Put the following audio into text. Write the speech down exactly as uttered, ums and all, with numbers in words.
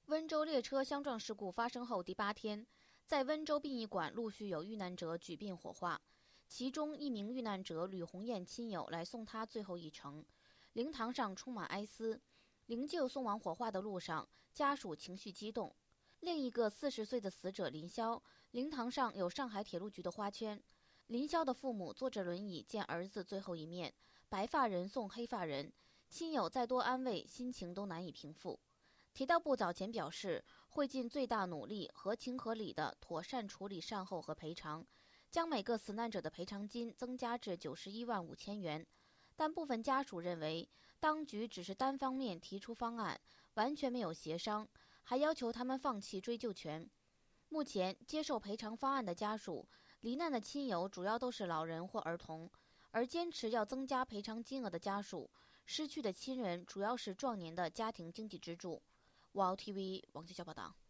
温州列车相撞事故发生后第八天，在温州殡仪馆陆续有遇难者举殡火化，其中一名遇难者吕红艳亲友来送她最后一程，灵堂上充满哀思。灵柩送往火化的路上，家属情绪激动。另一个四十岁的死者林霄，灵堂上有上海铁路局的花圈。林霄的父母坐着轮椅见儿子最后一面，白发人送黑发人，亲友再多安慰，心情都难以平复。铁道部早前表示，会尽最大努力，合情合理地妥善处理善后和赔偿，将每个死难者的赔偿金增加至九十一万五千元。但部分家属认为，当局只是单方面提出方案，完全没有协商，还要求他们放弃追究权。目前接受赔偿方案的家属，罹难的亲友主要都是老人或儿童，而坚持要增加赔偿金额的家属，失去的亲人主要是壮年的家庭经济支柱。W O W T V 王继晓报道。